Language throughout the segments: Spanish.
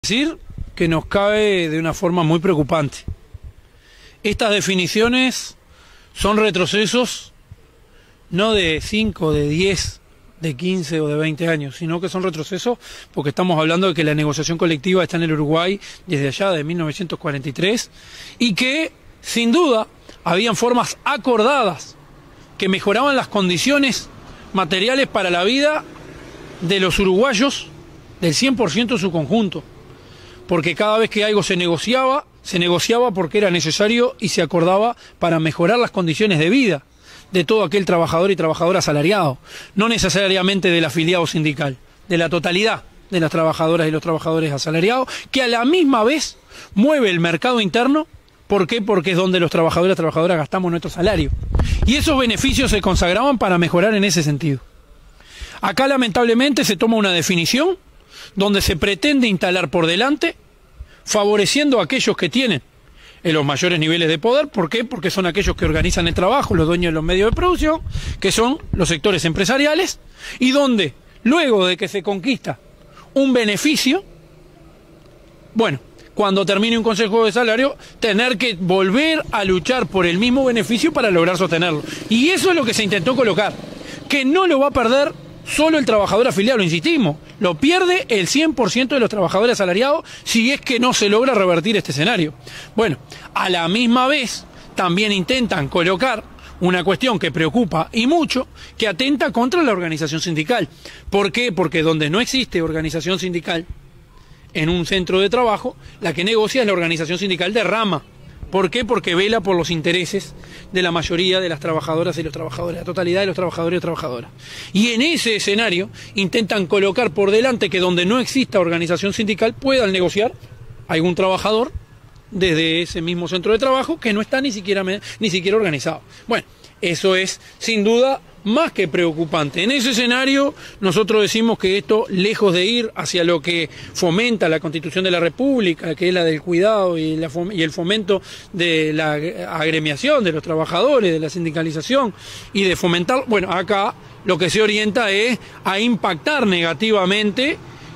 Decir que nos cae de una forma muy preocupante. Estas definiciones son retrocesos no de 5, de 10, de 15 o de 20 años, sino que son retrocesos porque estamos hablando de que la negociación colectiva está en el Uruguay desde allá de 1943 y que, sin duda, habían formas acordadas que mejoraban las condiciones materiales para la vida de los uruguayos del 100% en su conjunto. Porque cada vez que algo se negociaba porque era necesario y se acordaba para mejorar las condiciones de vida de todo aquel trabajador y trabajadora asalariado, no necesariamente del afiliado sindical, de la totalidad de las trabajadoras y los trabajadores asalariados, que a la misma vez mueve el mercado interno. ¿Por qué? Porque es donde los trabajadores y las trabajadoras gastamos nuestro salario. Y esos beneficios se consagraban para mejorar en ese sentido. Acá lamentablemente se toma una definición donde se pretende instalar por delante, favoreciendo a aquellos que tienen en los mayores niveles de poder. ¿Por qué? Porque son aquellos que organizan el trabajo, los dueños de los medios de producción, que son los sectores empresariales, y donde, luego de que se conquista un beneficio, bueno, cuando termine un consejo de salario, tener que volver a luchar por el mismo beneficio para lograr sostenerlo. Y eso es lo que se intentó colocar, que no lo va a perder solo el trabajador afiliado, lo insistimos, lo pierde el 100% de los trabajadores asalariados si es que no se logra revertir este escenario. Bueno, a la misma vez también intentan colocar una cuestión que preocupa y mucho, que atenta contra la organización sindical. ¿Por qué? Porque donde no existe organización sindical en un centro de trabajo, la que negocia es la organización sindical de rama. ¿Por qué? Porque vela por los intereses de la mayoría de las trabajadoras y los trabajadores, la totalidad de los trabajadores y trabajadoras. Y en ese escenario intentan colocar por delante que donde no exista organización sindical puedan negociar algún trabajador desde ese mismo centro de trabajo que no está ni siquiera organizado. Bueno, eso es sin duda más que preocupante. En ese escenario nosotros decimos que esto, lejos de ir hacia lo que fomenta la Constitución de la República, que es la del cuidado y el fomento de la agremiación de los trabajadores, de la sindicalización y de fomentar, bueno, acá lo que se orienta es a impactar negativamente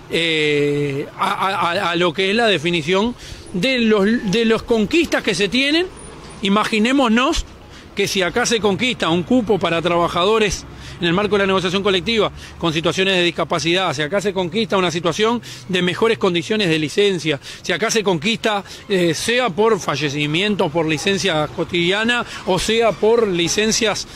a lo que es la definición de los conquistas que se tienen. Imaginémonos que si acá se conquista un cupo para trabajadores en el marco de la negociación colectiva con situaciones de discapacidad, si acá se conquista una situación de mejores condiciones de licencia, si acá se conquista sea por fallecimiento, por licencia cotidiana o sea por licencias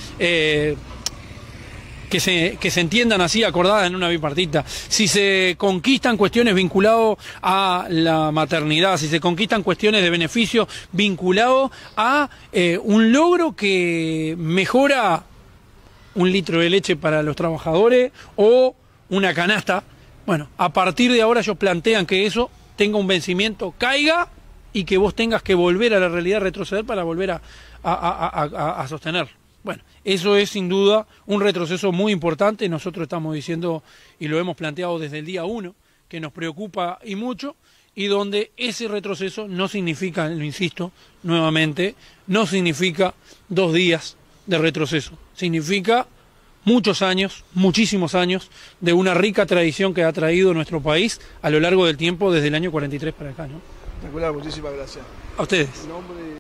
que se entiendan así, acordadas en una bipartita, si se conquistan cuestiones vinculadas a la maternidad, si se conquistan cuestiones de beneficio vinculados a un logro que mejora un litro de leche para los trabajadores o una canasta, bueno, a partir de ahora ellos plantean que eso tenga un vencimiento, caiga y que vos tengas que volver a la realidad, retroceder para volver a sostenerlo. Bueno, eso es sin duda un retroceso muy importante. Nosotros estamos diciendo y lo hemos planteado desde el día 1, que nos preocupa y mucho, y donde ese retroceso no significa, lo insisto nuevamente, no significa 2 días de retroceso, significa muchos años, muchísimos años de una rica tradición que ha traído nuestro país a lo largo del tiempo desde el año 43 para acá, ¿no? Espectacular, muchísimas gracias. A ustedes.